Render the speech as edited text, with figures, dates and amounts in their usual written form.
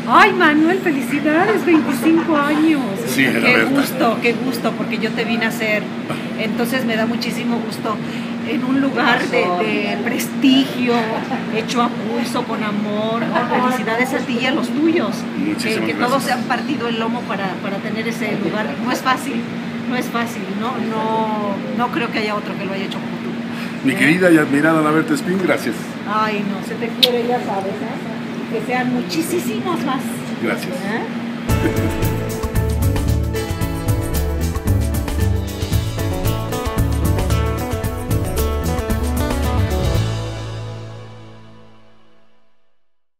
Ay, Manuel, felicidades, 25 años. Sí, Qué gusto, porque yo te vine a hacer. Entonces me da muchísimo gusto en un lugar de prestigio, hecho a pulso, con amor. Felicidades a ti y a los tuyos. Muchísimas que gracias. todos se han partido el lomo para tener ese lugar. No es fácil, no creo que haya otro que lo haya hecho como tú. Mi querida y admirada Ana Berta Espín, gracias. Ay, no, se te quiere, ya sabes, ¿eh? Que sean muchísimos más. Gracias. ¿Eh?